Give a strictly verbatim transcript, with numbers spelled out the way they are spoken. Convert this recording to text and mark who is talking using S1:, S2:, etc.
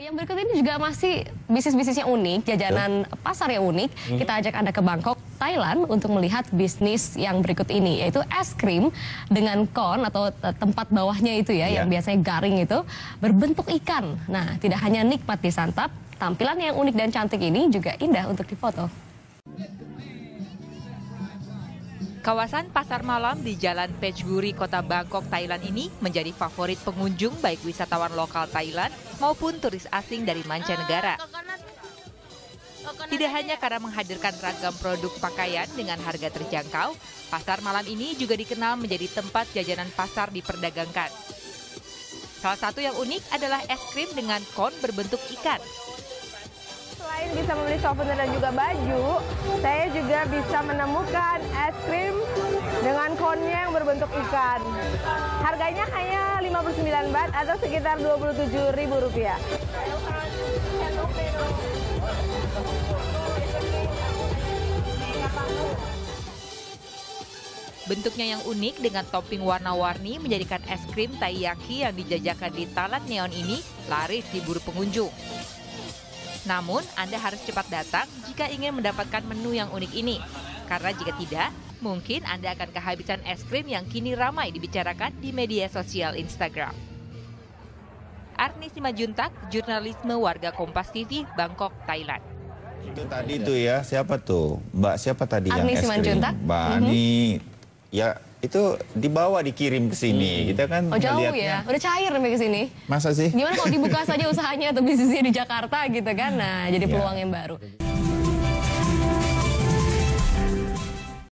S1: Yang berikut ini juga masih bisnis-bisnis yang unik, jajanan Betul. pasar yang unik. Hmm. Kita ajak Anda ke Bangkok, Thailand untuk melihat bisnis yang berikut ini, yaitu es krim dengan kon atau tempat bawahnya itu ya, yeah. yang biasanya garing itu, berbentuk ikan. Nah, tidak hanya nikmat disantap, tampilan yang unik dan cantik ini juga indah untuk difoto.
S2: Kawasan pasar malam di Jalan Phetchaburi, Kota Bangkok, Thailand ini menjadi favorit pengunjung baik wisatawan lokal Thailand maupun turis asing dari mancanegara. Tidak hanya karena menghadirkan ragam produk pakaian dengan harga terjangkau, pasar malam ini juga dikenal menjadi tempat jajanan pasar diperdagangkan. Salah satu yang unik adalah es krim dengan kon berbentuk ikan.
S3: Selain bisa membeli souvenir dan juga baju, saya juga bisa menemukan es krim dengan konnya yang berbentuk ikan. Harganya hanya lima puluh sembilan baht atau sekitar dua puluh tujuh ribu rupiah.
S2: Bentuknya yang unik dengan topping warna-warni menjadikan es krim taiyaki yang dijajakan di talat neon ini laris diburu pengunjung. Namun, Anda harus cepat datang jika ingin mendapatkan menu yang unik ini. Karena jika tidak, mungkin Anda akan kehabisan es krim yang kini ramai dibicarakan di media sosial Instagram. Arni Simajuntak, jurnalisme warga Kompas T V, Bangkok, Thailand.
S4: Itu tadi tuh ya, siapa tuh? Mbak siapa tadi yang
S1: Arni
S4: es krim?
S1: Simajuntak?
S4: Mbak Ani, mm-hmm. ya itu dibawa dikirim ke sini. Hmm. Kita kan
S1: oh jauh
S4: melihatnya.
S1: Ya, udah cair sampai ke sini.
S4: Masa sih?
S1: Gimana kalau dibuka saja usahanya atau bisnisnya di Jakarta gitu kan? Nah, jadi peluang ya. yang baru.